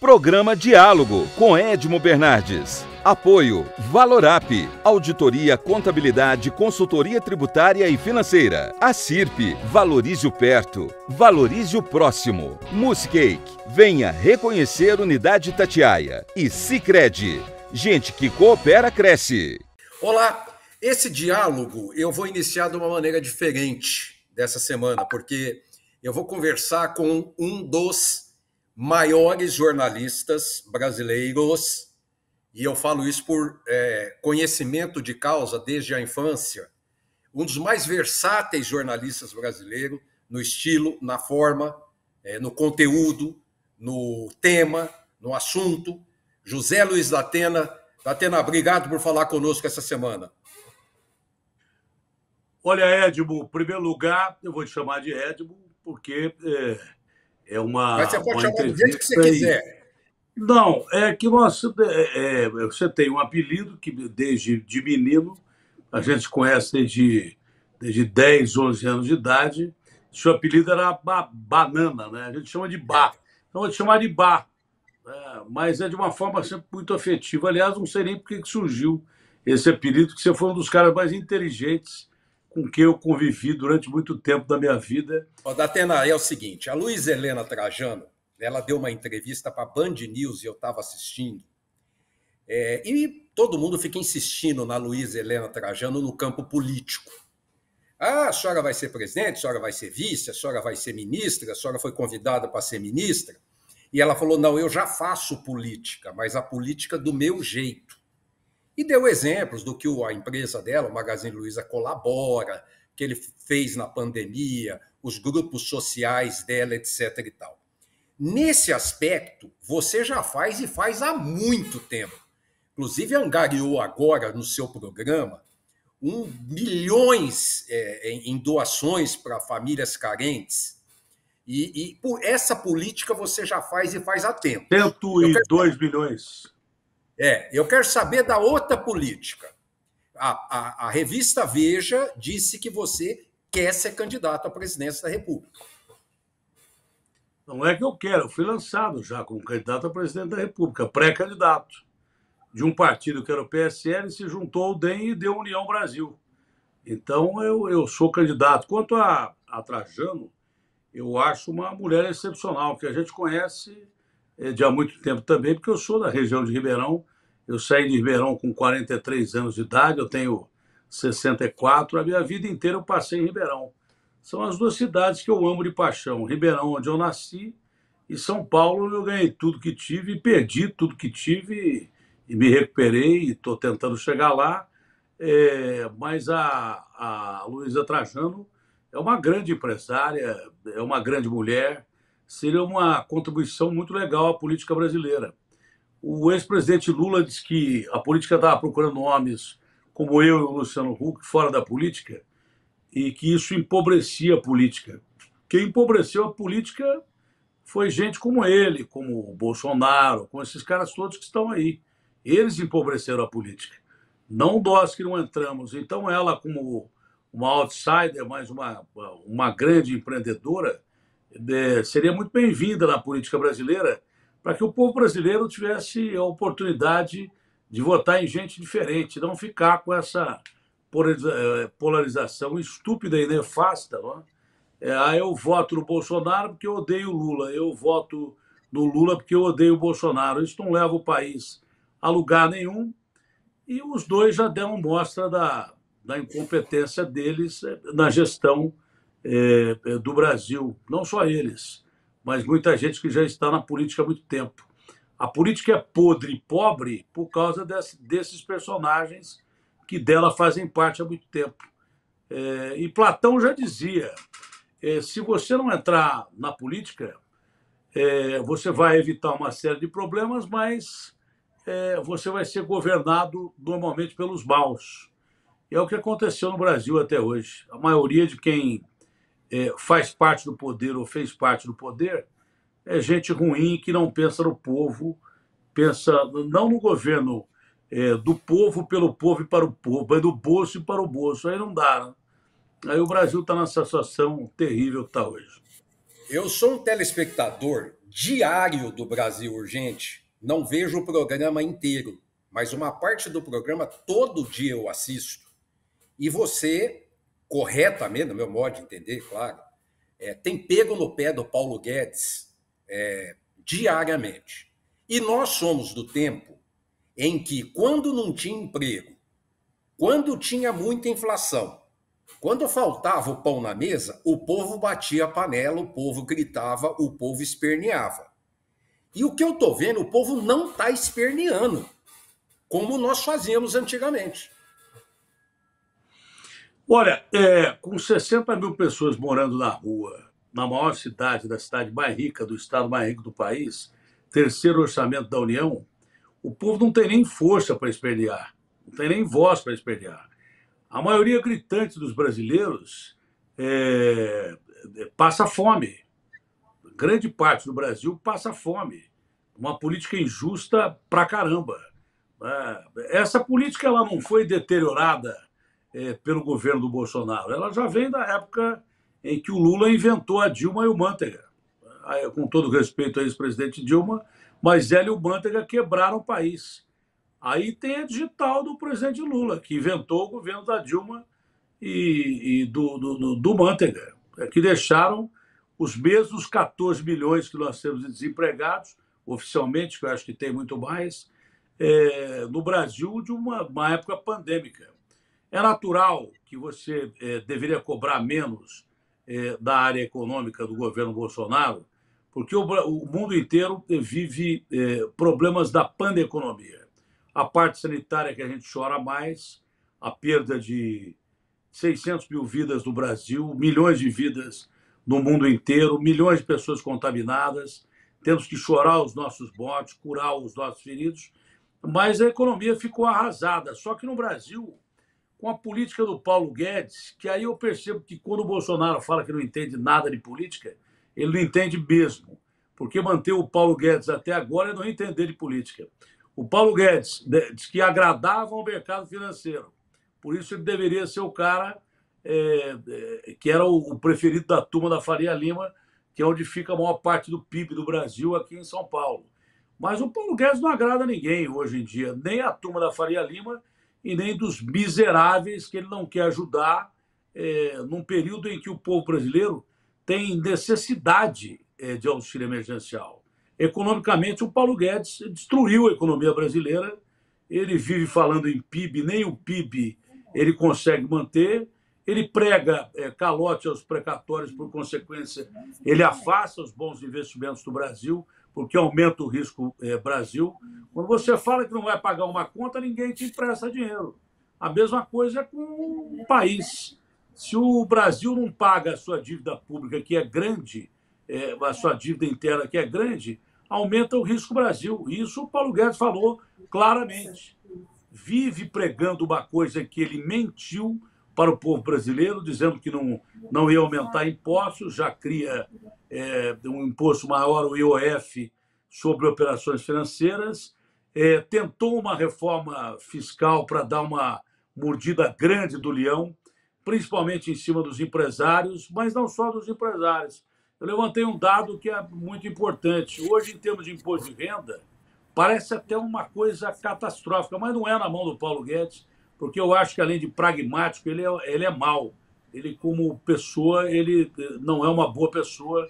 Programa Diálogo com Edmo Bernardes. Apoio Valorap, Auditoria, Contabilidade, Consultoria Tributária e Financeira. Acirp, valorize o perto, valorize o próximo. Muscake, venha reconhecer Unidade Itatiaia. E Sicredi, gente que coopera cresce. Olá, esse diálogo eu vou iniciar de uma maneira diferente dessa semana, porque eu vou conversar com um dos maiores jornalistas brasileiros, e eu falo isso por conhecimento de causa desde a infância, um dos mais versáteis jornalistas brasileiros, no estilo, na forma, no conteúdo, no tema, no assunto. José Luiz da Atena. Datena, obrigado por falar conosco essa semana. Olha, Edmo, em primeiro lugar, eu vou te chamar de Edmo, porque é uma. Mas você pode uma chamar do jeito que você quiser. Não, é que você tem um apelido que desde de menino, a gente conhece desde 10, 11 anos de idade. Seu apelido era Banana, né? A gente chama de Bá. Então, eu vou te chamar de Bá. Mas é de uma forma sempre muito afetiva. Aliás, não sei nem por que surgiu esse apelido, que você foi um dos caras mais inteligentes com quem eu convivi durante muito tempo da minha vida. Datena, é o seguinte, a Luísa Helena Trajano, ela deu uma entrevista para a Band News e eu estava assistindo, e todo mundo fica insistindo na Luísa Helena Trajano no campo político. Ah, a senhora vai ser presidente, a senhora vai ser vice, a senhora vai ser ministra, a senhora foi convidada para ser ministra. E ela falou, não, eu já faço política, mas a política do meu jeito. E deu exemplos do que a empresa dela, o Magazine Luiza, colabora, que ele fez na pandemia, os grupos sociais dela, etc. e tal. Nesse aspecto, você já faz e faz há muito tempo. Inclusive, angariou agora no seu programa milhões em doações para famílias carentes. E por essa política você já faz e faz há tempo. 102 bilhões. Eu quero saber da outra política. A revista Veja disse que você quer ser candidato à presidência da República. Não é que eu quero, eu fui lançado já como candidato a presidente da República, pré-candidato de um partido que era o PSL, se juntou ao DEM e deu União Brasil. Então eu sou candidato. Quanto a Trajano, eu acho uma mulher excepcional, que a gente conhece de há muito tempo também, porque eu sou da região de Ribeirão. Eu saí de Ribeirão com 43 anos de idade, eu tenho 64. A minha vida inteira eu passei em Ribeirão. São as duas cidades que eu amo de paixão. Ribeirão, onde eu nasci, e São Paulo, onde eu ganhei tudo que tive e perdi tudo que tive e me recuperei e estou tentando chegar lá. Mas a Luísa Trajano é uma grande empresária, é uma grande mulher, seria uma contribuição muito legal à política brasileira. O ex-presidente Lula disse que a política estava procurando homens como eu e o Luciano Huck fora da política e que isso empobrecia a política. Quem empobreceu a política foi gente como ele, como o Bolsonaro, com esses caras todos que estão aí. Eles empobreceram a política, não nós que não entramos. Então ela, como uma outsider, mas uma grande empreendedora, seria muito bem-vinda na política brasileira, para que o povo brasileiro tivesse a oportunidade de votar em gente diferente, não ficar com essa polarização estúpida e nefasta. Não é? Eu voto no Bolsonaro porque eu odeio o Lula, eu voto no Lula porque eu odeio o Bolsonaro. Isso não leva o país a lugar nenhum, e os dois já deram mostra da incompetência deles na gestão do Brasil. Não só eles, mas muita gente que já está na política há muito tempo. A política é podre e pobre por causa desses personagens que dela fazem parte há muito tempo. E Platão já dizia, se você não entrar na política, você vai evitar uma série de problemas, mas você vai ser governado normalmente pelos maus. E é o que aconteceu no Brasil até hoje. A maioria de quem faz parte do poder ou fez parte do poder é gente ruim que não pensa no povo, pensa não no governo do povo, pelo povo e para o povo, mas do bolso e para o bolso. Aí não dá, né? Aí o Brasil está nessa situação terrível que está hoje. Eu sou um telespectador diário do Brasil Urgente. Não vejo o programa inteiro, mas uma parte do programa todo dia eu assisto. E você, corretamente, no meu modo de entender, claro, tem pego no pé do Paulo Guedes diariamente. E nós somos do tempo em que, quando não tinha emprego, quando tinha muita inflação, quando faltava o pão na mesa, o povo batia a panela, o povo gritava, o povo esperneava. E o que eu estou vendo, o povo não está esperneando, como nós fazíamos antigamente. Olha, com 60 mil pessoas morando na rua, na maior cidade, da cidade mais rica, do estado mais rico do país, terceiro orçamento da União, o povo não tem nem força para espernear, não tem nem voz para espernear. A maioria gritante dos brasileiros passa fome. Grande parte do Brasil passa fome. Uma política injusta pra caramba. Essa política ela não foi deteriorada pelo governo do Bolsonaro. Ela já vem da época em que o Lula inventou a Dilma e o Manteiga. Com todo respeito ao ex-presidente Dilma, mas ela e o Manteiga quebraram o país. Aí tem a digital do presidente Lula, que inventou o governo da Dilma e do Manteiga, que deixaram os mesmos 14 milhões que nós temos de desempregados, oficialmente, que eu acho que tem muito mais, no Brasil de uma época pandêmica. É natural que você deveria cobrar menos da área econômica do governo Bolsonaro, porque o mundo inteiro vive problemas da pandeconomia. A parte sanitária que a gente chora mais, a perda de 600 mil vidas no Brasil, milhões de vidas no mundo inteiro, milhões de pessoas contaminadas, temos que chorar os nossos mortos, curar os nossos feridos, mas a economia ficou arrasada. Só que no Brasil, com a política do Paulo Guedes, que aí eu percebo que quando o Bolsonaro fala que não entende nada de política, ele não entende mesmo, porque manter o Paulo Guedes até agora é não entender de política. O Paulo Guedes diz que agradava ao mercado financeiro. Por isso ele deveria ser o cara que era o preferido da turma da Faria Lima, que é onde fica a maior parte do PIB do Brasil, aqui em São Paulo. Mas o Paulo Guedes não agrada a ninguém hoje em dia, nem a turma da Faria Lima e nem dos miseráveis que ele não quer ajudar num período em que o povo brasileiro tem necessidade de auxílio emergencial. Economicamente, o Paulo Guedes destruiu a economia brasileira. Ele vive falando em PIB, nem o PIB ele consegue manter. Ele prega calote aos precatórios, por consequência, ele afasta os bons investimentos do Brasil, porque aumenta o risco Brasil. Quando você fala que não vai pagar uma conta, ninguém te empresta dinheiro. A mesma coisa é com o país. Se o Brasil não paga a sua dívida pública, que é grande, a sua dívida interna, que é grande, aumenta o risco Brasil. Isso o Paulo Guedes falou claramente. Vive pregando uma coisa que ele mentiu para o povo brasileiro, dizendo que não ia aumentar impostos, já cria um imposto maior, o IOF, sobre operações financeiras, tentou uma reforma fiscal para dar uma mordida grande do leão, principalmente em cima dos empresários, mas não só dos empresários. Eu levantei um dado que é muito importante. Hoje, em termos de imposto de renda, parece até uma coisa catastrófica, mas não é na mão do Paulo Guedes, porque eu acho que, além de pragmático, ele é mau. Ele, como pessoa, ele não é uma boa pessoa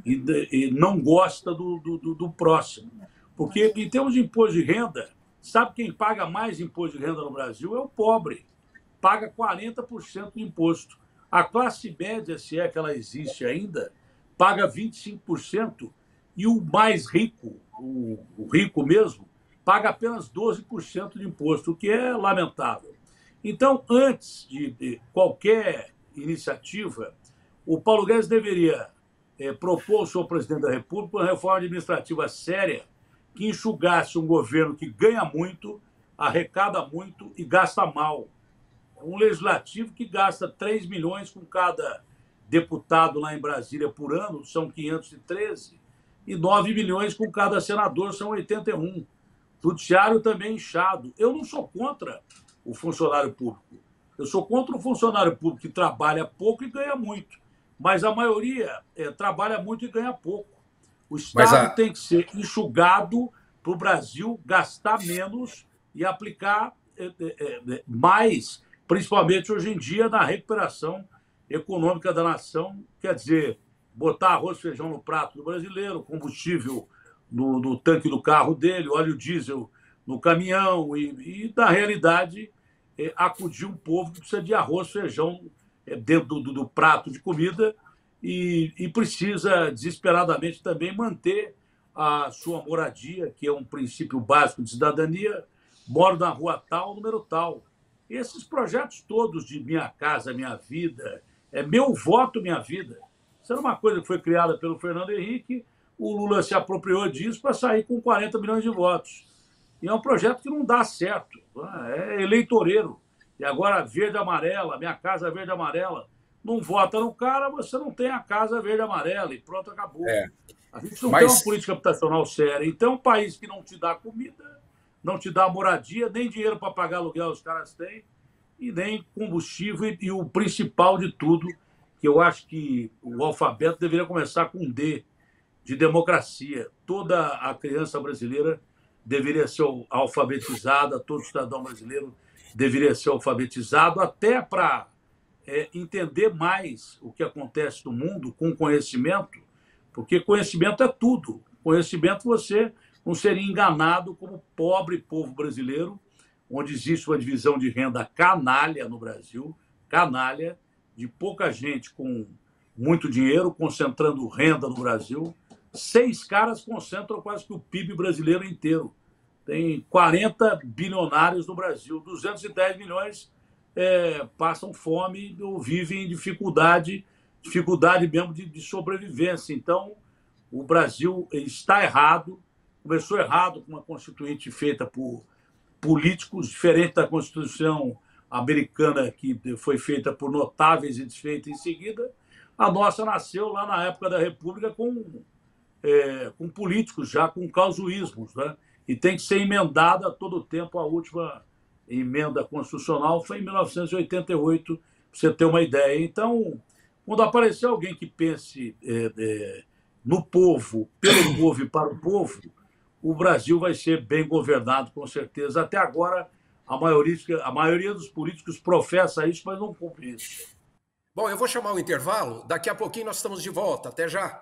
e não gosta do próximo. Porque, em termos de imposto de renda, sabe quem paga mais imposto de renda no Brasil? É o pobre. Paga 40% de imposto. A classe média, se é que ela existe ainda, paga 25%, e o mais rico, o rico mesmo, paga apenas 12% de imposto, o que é lamentável. Então, antes de qualquer iniciativa, o Paulo Guedes deveria propor ao senhor presidente da República uma reforma administrativa séria que enxugasse um governo que ganha muito, arrecada muito e gasta mal. Um legislativo que gasta 3 milhões com cada deputado lá em Brasília por ano, são 513, e 9 milhões com cada senador, são 81. Judiciário também inchado. Eu não sou contra o funcionário público. Eu sou contra o funcionário público que trabalha pouco e ganha muito. Mas a maioria trabalha muito e ganha pouco. O Estado tem que ser enxugado para o Brasil gastar menos e aplicar mais, principalmente hoje em dia, na recuperação econômica da nação. Quer dizer, botar arroz e feijão no prato do brasileiro, combustível no tanque do carro dele, óleo diesel no caminhão e na realidade, acudir um povo que precisa de arroz e feijão dentro do prato de comida e precisa desesperadamente também manter a sua moradia, que é um princípio básico de cidadania. Moro na rua tal, número tal. Esses projetos todos de Minha Casa Minha Vida, Meu Voto Minha Vida, isso era uma coisa que foi criada pelo Fernando Henrique, o Lula se apropriou disso para sair com 40 milhões de votos. E é um projeto que não dá certo, é eleitoreiro. E agora, verde e amarela, Minha Casa Verde e Amarela, não vota no cara, você não tem a casa verde e amarela e pronto, acabou. A gente não tem uma política habitacional séria. Então, um país que não te dá comida, não te dá moradia, nem dinheiro para pagar aluguel os caras têm, e nem combustível, e o principal de tudo, que eu acho que o alfabeto deveria começar com D, de democracia. Toda a criança brasileira deveria ser alfabetizada, todo cidadão brasileiro deveria ser alfabetizado, até para entender mais o que acontece no mundo com conhecimento, porque conhecimento é tudo. Conhecimento você não seria enganado como pobre povo brasileiro, onde existe uma divisão de renda canalha no Brasil, canalha, de pouca gente com muito dinheiro, concentrando renda no Brasil. 6 caras concentram quase que o PIB brasileiro inteiro. Tem 40 bilionários no Brasil, 210 milhões passam fome ou vivem em dificuldade mesmo de sobrevivência. Então, o Brasil está errado, começou errado com uma Constituinte feita por políticos, diferente da Constituição americana, que foi feita por notáveis e desfeita em seguida. A nossa nasceu lá na época da República com políticos, já com causuísmos, né? E tem que ser emendada a todo tempo. A última emenda constitucional foi em 1988, para você ter uma ideia. Então, quando aparecer alguém que pense no povo, pelo povo e para o povo, o Brasil vai ser bem governado, com certeza. Até agora, a maioria dos políticos professa isso, mas não cumpre isso. Bom, eu vou chamar o intervalo. Daqui a pouquinho nós estamos de volta. Até já.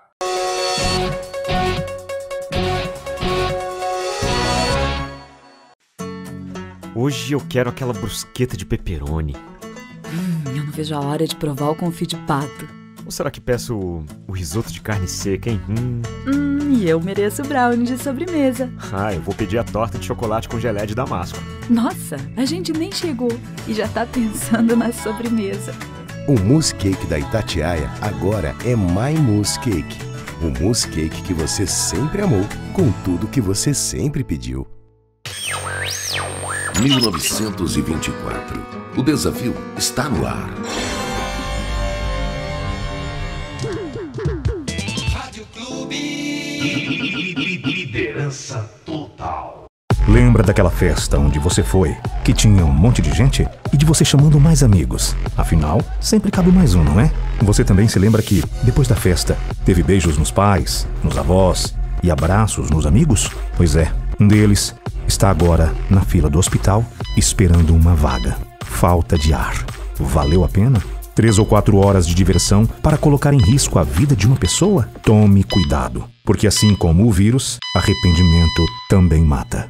Hoje eu quero aquela brusqueta de pepperoni. Eu não vejo a hora de provar o confit de pato. Ou será que peço o risoto de carne seca, hein? E eu mereço o brownie de sobremesa. Eu vou pedir a torta de chocolate com gelé de damasco. Nossa, a gente nem chegou e já tá pensando na sobremesa. O mousse cake da Itatiaia agora é My Mousse Cake. O mousse cake que você sempre amou, com tudo que você sempre pediu. 1924. O desafio está no ar. Rádio Clube. Liderança total. Lembra daquela festa onde você foi, que tinha um monte de gente e de você chamando mais amigos? Afinal, sempre cabe mais um, não é? Você também se lembra que, depois da festa, teve beijos nos pais, nos avós e abraços nos amigos? Pois é, um deles está agora na fila do hospital esperando uma vaga. Falta de ar. Valeu a pena? 3 ou 4 horas de diversão para colocar em risco a vida de uma pessoa? Tome cuidado, porque assim como o vírus, arrependimento também mata.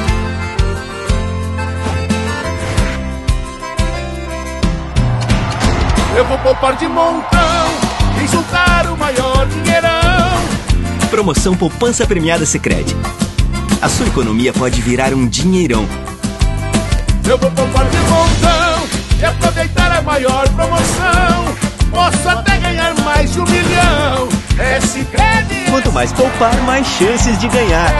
Eu vou poupar de montão e juntar o maior dinheirão. Promoção Poupança Premiada Sicredi. A sua economia pode virar um dinheirão. Eu vou poupar de montão e aproveitar a maior promoção. Posso até ganhar mais de 1 milhão. É Sicredi. Quanto mais poupar, mais chances de ganhar.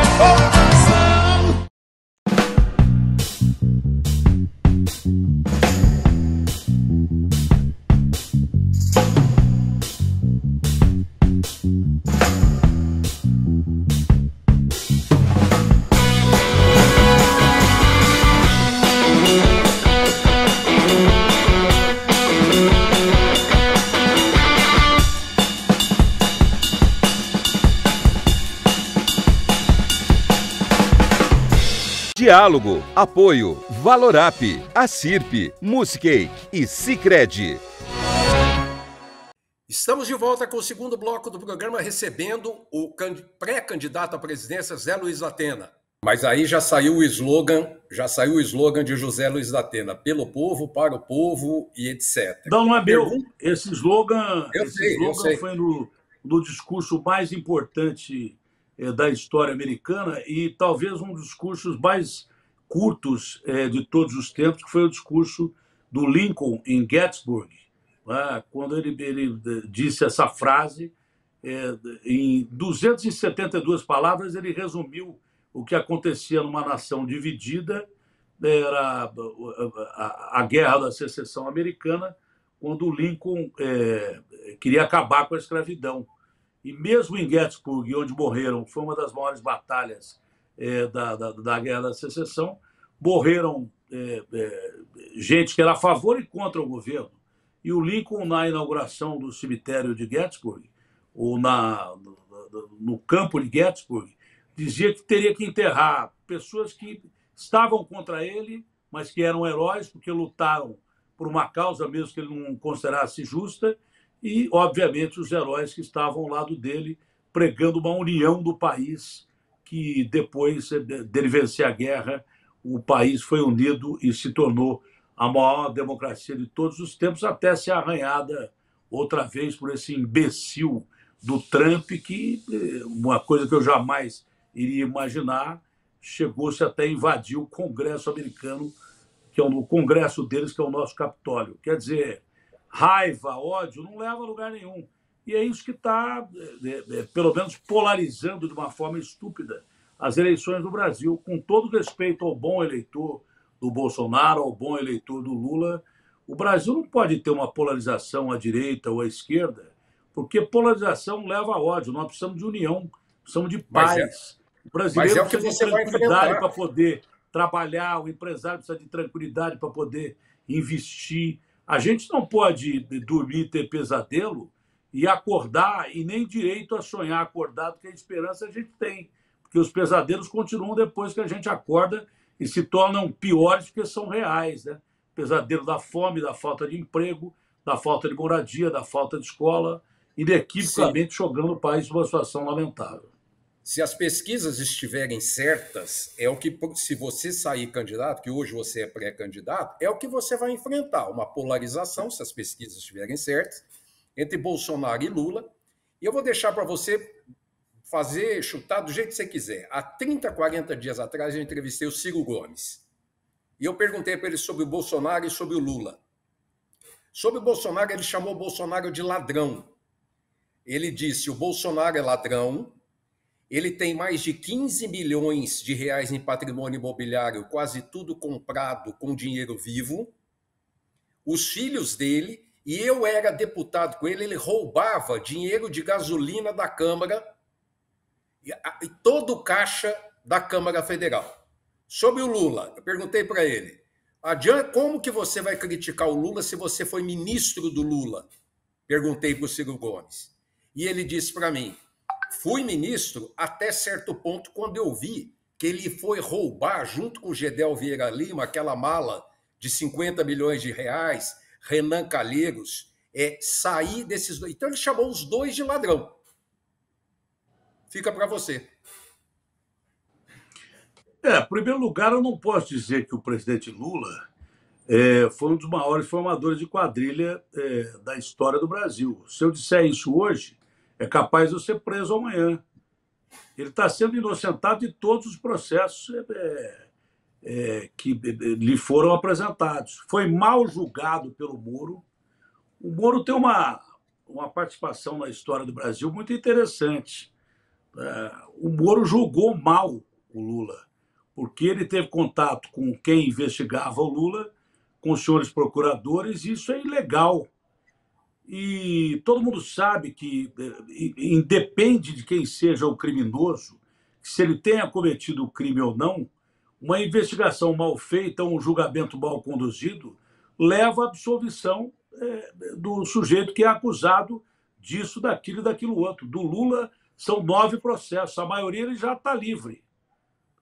Diálogo, apoio, Valorap, Acirp, Musicake e Sicredi. Estamos de volta com o segundo bloco do programa, recebendo o pré-candidato à presidência, Zé Luiz da Atena. Mas aí já saiu o slogan de José Luiz da Atena, pelo povo, para o povo e etc. Não é meu. Esse slogan, eu sei. Foi no discurso mais importante da história americana e talvez um dos discursos mais curtos de todos os tempos, que foi o discurso do Lincoln em Gettysburg, quando ele disse essa frase. Em 272 palavras, ele resumiu o que acontecia numa nação dividida. Era a Guerra da Secessão Americana, quando o Lincoln queria acabar com a escravidão. E mesmo em Gettysburg, onde morreram, foi uma das maiores batalhas da Guerra da Secessão, morreram gente que era a favor e contra o governo. E o Lincoln, na inauguração do cemitério de Gettysburg, ou no campo de Gettysburg, dizia que teria que enterrar pessoas que estavam contra ele, mas que eram heróis porque lutaram por uma causa mesmo que ele não considerasse justa, e, obviamente, os heróis que estavam ao lado dele, pregando uma união do país, que depois dele vencer a guerra, o país foi unido e se tornou a maior democracia de todos os tempos, até ser arranhada outra vez por esse imbecil do Trump, que, uma coisa que eu jamais iria imaginar, chegou-se até a invadir o Congresso americano, que é o Congresso deles, que é o nosso Capitólio. Quer dizer, raiva, ódio, não leva a lugar nenhum. E é isso que está, pelo menos, polarizando de uma forma estúpida as eleições do Brasil. Com todo respeito ao bom eleitor do Bolsonaro, ao bom eleitor do Lula, o Brasil não pode ter uma polarização à direita ou à esquerda, porque polarização leva a ódio. Nós precisamos de união, precisamos de paz. O brasileiro precisa de tranquilidade para poder trabalhar, o empresário precisa de tranquilidade para poder investir. A gente não pode dormir e ter pesadelo e acordar e nem direito a sonhar acordado, porque a esperança a gente tem. Porque os pesadelos continuam depois que a gente acorda e se tornam piores porque são reais, né? Pesadelo da fome, da falta de emprego, da falta de moradia, da falta de escola, inequivocamente jogando o país numa situação lamentável. Se as pesquisas estiverem certas, é o que, se você sair candidato, que hoje você é pré-candidato, é o que você vai enfrentar, uma polarização, se as pesquisas estiverem certas, entre Bolsonaro e Lula. E eu vou deixar para você chutar do jeito que você quiser. Há 30, 40 dias atrás, eu entrevistei o Ciro Gomes. E eu perguntei para ele sobre o Bolsonaro e sobre o Lula. Sobre o Bolsonaro, ele chamou o Bolsonaro de ladrão. Ele disse: o Bolsonaro é ladrão, ele tem mais de 15 milhões de reais em patrimônio imobiliário, quase tudo comprado com dinheiro vivo. Os filhos dele, e eu era deputado com ele, ele roubava dinheiro de gasolina da Câmara e todo o caixa da Câmara Federal. Sobre o Lula, eu perguntei para ele: como que você vai criticar o Lula se você foi ministro do Lula? Perguntei para o Ciro Gomes. E ele disse para mim: fui ministro até certo ponto, quando eu vi que ele foi roubar, junto com o Gedel Vieira Lima, aquela mala de 50 milhões de reais, Renan Calheiros, sair desses dois. Então ele chamou os dois de ladrão. Fica para você. Em primeiro lugar, eu não posso dizer que o presidente Lula foi um dos maiores formadores de quadrilha da história do Brasil. Se eu disser isso hoje, é capaz de eu ser preso amanhã. Ele está sendo inocentado de todos os processos que lhe foram apresentados. Foi mal julgado pelo Moro. O Moro tem uma participação na história do Brasil muito interessante. O Moro julgou mal o Lula, porque ele teve contato com quem investigava o Lula, com os senhores procuradores, e isso é ilegal. E todo mundo sabe que independe de quem seja o criminoso, se ele tenha cometido o crime ou não, uma investigação mal feita, um julgamento mal conduzido, leva à absolvição do sujeito que é acusado disso, daquilo e daquilo outro. Do Lula, são 9 processos, a maioria ele já está livre.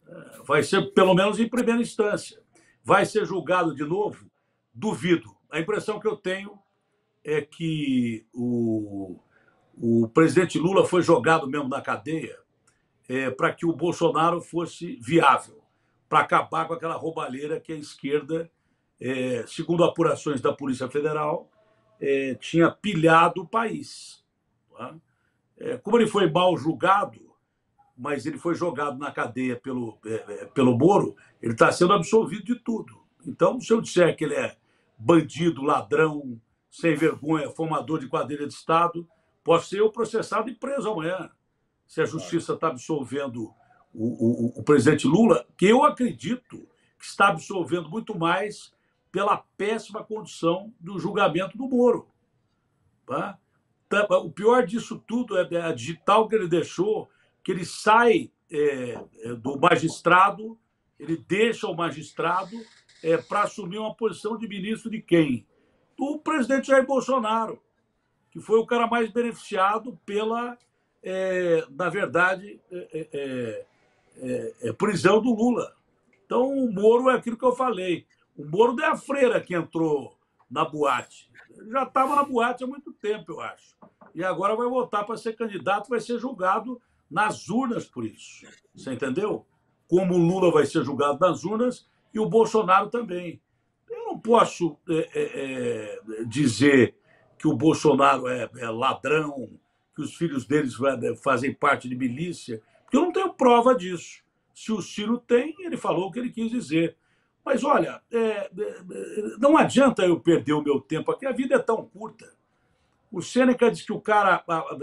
Vai ser, pelo menos em primeira instância. Vai ser julgado de novo? Duvido. A impressão que eu tenho é que o presidente Lula foi jogado mesmo na cadeia para que o Bolsonaro fosse viável, para acabar com aquela roubalheira que a esquerda, segundo apurações da Polícia Federal, tinha pilhado o país. Tá? Como ele foi mal julgado, mas ele foi jogado na cadeia pelo Moro, ele está sendo absolvido de tudo. Então, se eu disser que ele é bandido, ladrão, sem vergonha, formador de quadrilha de Estado, posso ser eu processado e preso amanhã, se a justiça está absolvendo o presidente Lula, que eu acredito que está absolvendo muito mais pela péssima condição do julgamento do Moro. Tá? O pior disso tudo é a digital que ele deixou, que ele sai do magistrado, ele deixa o magistrado para assumir uma posição de ministro de quem? Do presidente Jair Bolsonaro, que foi o cara mais beneficiado pela, na verdade, prisão do Lula. Então, o Moro é aquilo que eu falei. O Moro não é a freira que entrou na boate. Ele já estava na boate há muito tempo, eu acho. E agora vai voltar para ser candidato, vai ser julgado nas urnas por isso. Você entendeu? Como o Lula vai ser julgado nas urnas e o Bolsonaro também. Eu não posso dizer que o Bolsonaro é ladrão, que os filhos deles fazem parte de milícia, porque eu não tenho prova disso. Se o Ciro tem, ele falou o que ele quis dizer. Mas, olha, não adianta eu perder o meu tempo aqui, a vida é tão curta. O Sêneca diz que o cara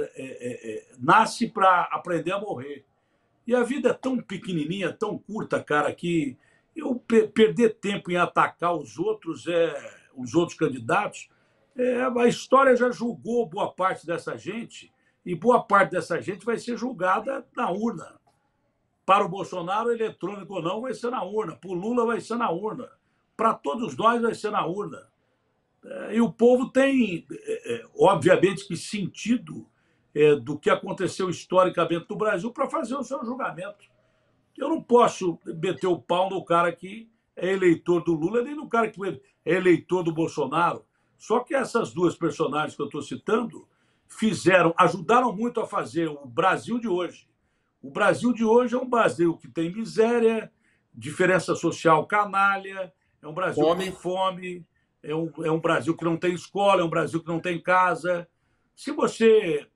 nasce para aprender a morrer. E a vida é tão pequenininha, tão curta, cara, que eu perder tempo em atacar os outros candidatos, a história já julgou boa parte dessa gente, e boa parte dessa gente vai ser julgada na urna. Para o Bolsonaro, eletrônico ou não, vai ser na urna. Para o Lula, vai ser na urna. Para todos nós, vai ser na urna. E o povo tem, obviamente, que sentido do que aconteceu historicamente no Brasil para fazer o seu julgamento. Eu não posso meter o pau no cara que é eleitor do Lula, nem no cara que é eleitor do Bolsonaro. Só que essas duas personagens que eu estou citando ajudaram muito a fazer o Brasil de hoje. O Brasil de hoje é um Brasil que tem miséria, diferença social canalha, é um Brasil com fome, é um Brasil que não tem escola, é um Brasil que não tem casa. Se você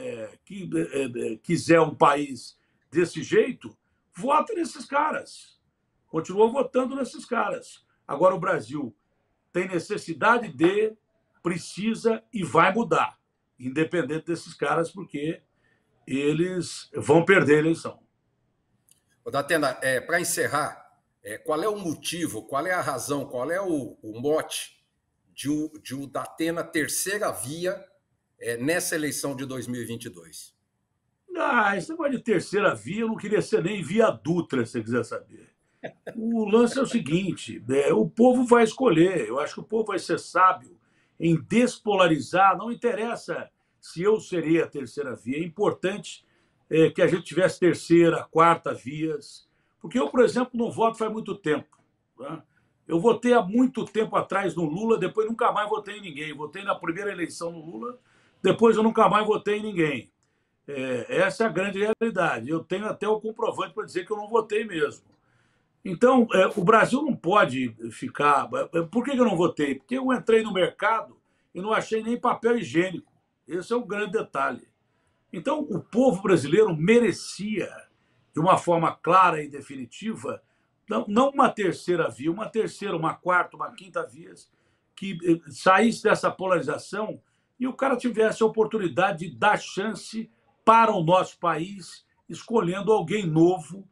quiser um país desse jeito, vota nesses caras. Continua votando nesses caras. Agora, o Brasil tem necessidade precisa e vai mudar, independente desses caras, porque eles vão perder a eleição. Datena, para encerrar, qual é o motivo, qual é a razão, qual é o mote de o Datena terceira via nessa eleição de 2022? Esse negócio de terceira via, eu não queria ser nem via Dutra, se você quiser saber. O lance é o seguinte, o povo vai escolher, eu acho que o povo vai ser sábio em despolarizar, não interessa se eu serei a terceira via, é importante que a gente tivesse terceira, quarta vias, porque eu, por exemplo, não voto faz muito tempo. Tá? Eu votei há muito tempo atrás no Lula, depois nunca mais votei em ninguém. Votei na primeira eleição no Lula, depois eu nunca mais votei em ninguém. Essa é a grande realidade. Eu tenho até o comprovante para dizer que eu não votei mesmo. Então, o Brasil não pode ficar... Por que eu não votei? Porque eu entrei no mercado e não achei nem papel higiênico. Esse é o grande detalhe. Então, o povo brasileiro merecia, de uma forma clara e definitiva, não uma terceira via, uma terceira, uma quarta, uma quinta via, que saísse dessa polarização e o cara tivesse a oportunidade de dar chance para o nosso país, escolhendo alguém novo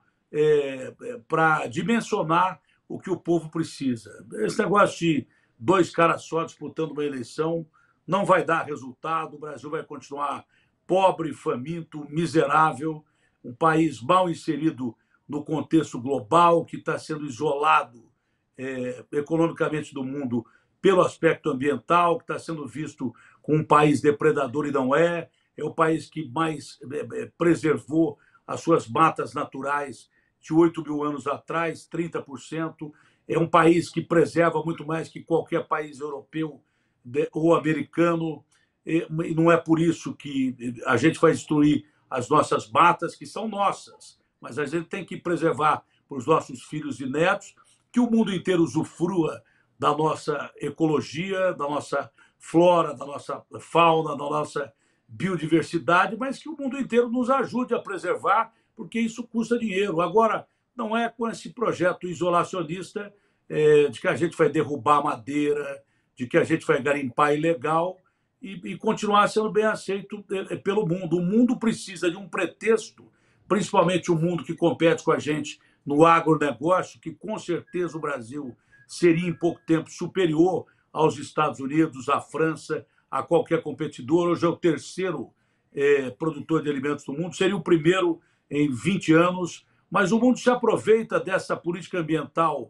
para dimensionar o que o povo precisa. Esse negócio de dois caras só disputando uma eleição não vai dar resultado, o Brasil vai continuar pobre, faminto, miserável, um país mal inserido no contexto global, que está sendo isolado economicamente do mundo pelo aspecto ambiental, que está sendo visto como um país depredador e não é o país que mais preservou as suas matas naturais de 8 mil anos atrás, 30%. É um país que preserva muito mais que qualquer país europeu ou americano. E não é por isso que a gente vai destruir as nossas matas, que são nossas, mas a gente tem que preservar para os nossos filhos e netos, que o mundo inteiro usufrua da nossa ecologia, da nossa flora, da nossa fauna, da nossa biodiversidade, mas que o mundo inteiro nos ajude a preservar, porque isso custa dinheiro. Agora, não é com esse projeto isolacionista de que a gente vai derrubar madeira, de que a gente vai garimpar ilegal e continuar sendo bem aceito pelo mundo. O mundo precisa de um pretexto, principalmente o mundo que compete com a gente no agronegócio, que com certeza o Brasil seria em pouco tempo superior aos Estados Unidos, à França, a qualquer competidor. Hoje é o terceiro produtor de alimentos do mundo, seria o primeiro em 20 anos, mas o mundo se aproveita dessa política ambiental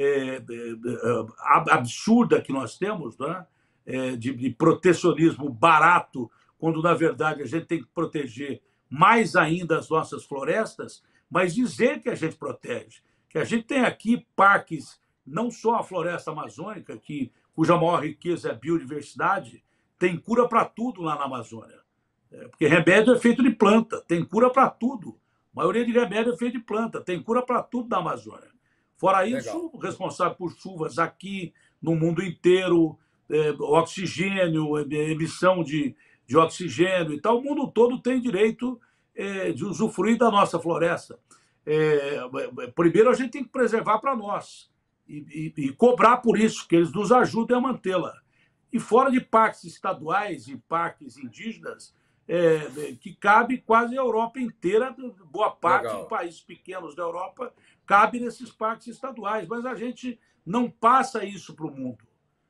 absurda que nós temos, né? De protecionismo barato, quando, na verdade, a gente tem que proteger mais ainda as nossas florestas, mas dizer que a gente protege, que a gente tem aqui parques, não só a floresta amazônica, cuja maior riqueza é a biodiversidade, tem cura para tudo lá na Amazônia. Porque remédio é feito de planta, tem cura para tudo. A maioria de remédio é feito de planta, tem cura para tudo na Amazônia. Fora isso, responsável por chuvas aqui, no mundo inteiro, oxigênio, emissão de oxigênio e tal, o mundo todo tem direito de usufruir da nossa floresta. Primeiro, a gente tem que preservar para nós e cobrar por isso, que eles nos ajudem a mantê-la. E fora de parques estaduais e parques indígenas, que cabe quase a Europa inteira, boa parte de países pequenos da Europa, cabe nesses parques estaduais, mas a gente não passa isso para o mundo.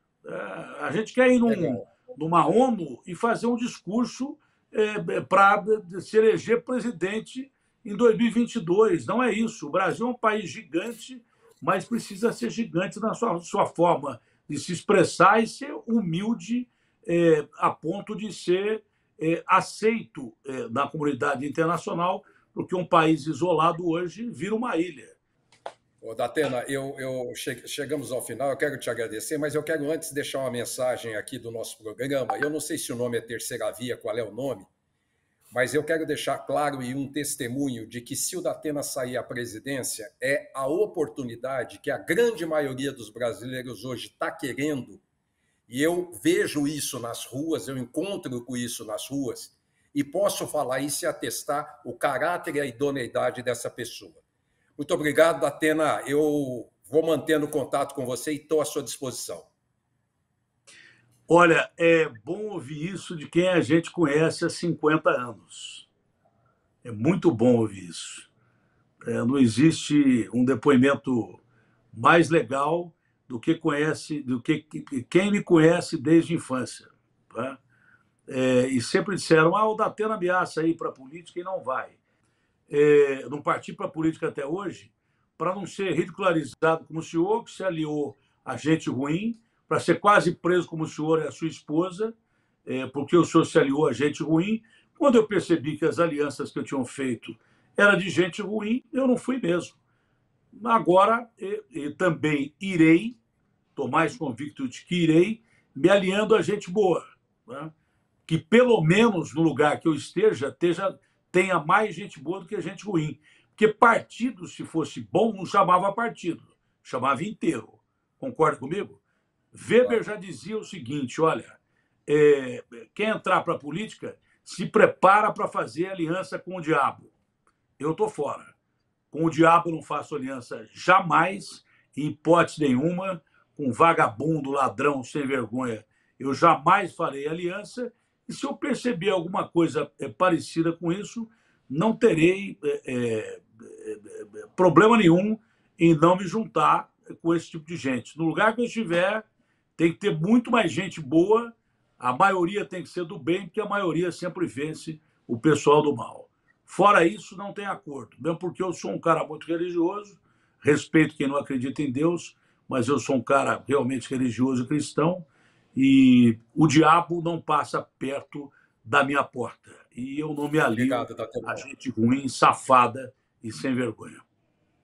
A gente quer ir numa ONU e fazer um discurso para se eleger presidente em 2022. Não é isso. O Brasil é um país gigante, mas precisa ser gigante na sua forma de se expressar e ser humilde a ponto de ser aceito na comunidade internacional, porque um país isolado hoje vira uma ilha. Ô, Datena, chegamos ao final, eu quero te agradecer, mas eu quero antes deixar uma mensagem aqui do nosso programa. Eu não sei se o nome é Terceira Via, qual é o nome, mas eu quero deixar claro e um testemunho de que se o Datena sair à presidência, é a oportunidade que a grande maioria dos brasileiros hoje está querendo, e eu vejo isso nas ruas, eu encontro com isso nas ruas, e posso falar isso e atestar o caráter e a idoneidade dessa pessoa. Muito obrigado, Datena. Eu vou mantendo contato com você e estou à sua disposição. Olha, é bom ouvir isso de quem a gente conhece há 50 anos. É muito bom ouvir isso. Não existe um depoimento mais legal do que quem me conhece desde a infância. Tá? E sempre disseram, o Datena ameaça ir para a política e não vai. Não parti para a política até hoje, para não ser ridicularizado como o senhor, que se aliou a gente ruim, para ser quase preso como o senhor e a sua esposa, porque o senhor se aliou a gente ruim. Quando eu percebi que as alianças que eu tinha feito eram de gente ruim, eu não fui mesmo. Agora, também irei, estou mais convicto de que irei, me aliando a gente boa, né? Que pelo menos no lugar que eu tenha mais gente boa do que gente ruim. Porque partido, se fosse bom, não chamava partido, chamava inteiro. Concorda comigo? Weber já dizia o seguinte, olha, quem entrar para a política se prepara para fazer aliança com o diabo. Eu estou fora. Com o diabo eu não faço aliança jamais, em hipótese nenhuma, com vagabundo, ladrão, sem vergonha. Eu jamais farei aliança. E se eu perceber alguma coisa parecida com isso, não terei problema nenhum em não me juntar com esse tipo de gente. No lugar que eu estiver, tem que ter muito mais gente boa, a maioria tem que ser do bem, porque a maioria sempre vence o pessoal do mal. Fora isso, não tem acordo. Mesmo porque eu sou um cara muito religioso, respeito quem não acredita em Deus, mas eu sou um cara realmente religioso e cristão, e o diabo não passa perto da minha porta. E eu não me alio a gente ruim, safada e sem vergonha.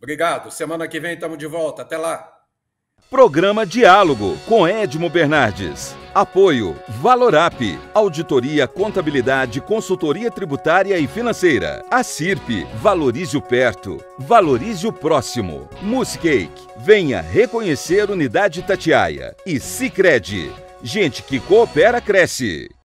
Obrigado. Semana que vem estamos de volta. Até lá. Programa Diálogo com Edmo Bernardes. Apoio Valorap, auditoria, contabilidade, consultoria tributária e financeira. A CIRP, valorize o perto, valorize o próximo. Muscake, venha reconhecer Unidade Itatiaia. E Sicredi, gente que coopera cresce.